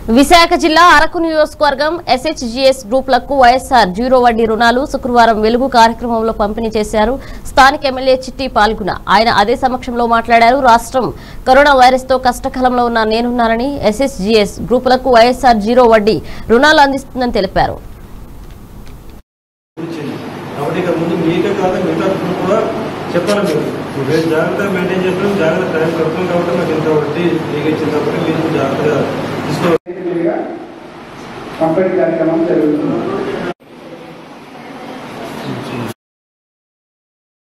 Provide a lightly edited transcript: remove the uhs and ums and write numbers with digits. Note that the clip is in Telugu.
విశాఖ జిల్లా అరకు నియోజకవర్గం ఎస్హెచ్జిఎస్ గ్రూపులకు వైఎస్ఆర్ జీరో వడ్డీ రుణాలు శుక్రవారం వెలుగు కార్యక్రమంలో పంపిణీ చేశారు. స్థానిక ఎమ్మెల్యే చిట్టి పాల్గొన ఆయన అదే సమక్షంలో మాట్లాడారు. రాష్ట్రం కరోనా వైరస్ తో కష్టకాలంలో ఉన్న నేనున్నానని ఎస్హెచ్జిఎస్ గ్రూపులకు వైఎస్ఆర్ జీరో వడ్డీ రుణాలు అందిస్తుందని తెలిపారు. జాగ్రత్తగా మెయింటైన్ చేస్తున్నాం, జాగ్రత్త టైం కడుతున్నాం కాబట్టి నాకు ఇంత వడ్డీ మీకు ఇచ్చిన కాబట్టి మీరు జాగ్రత్తగా తీసుకోవాలి. పంపిణీ కార్యక్రమం జరుగుతుంది.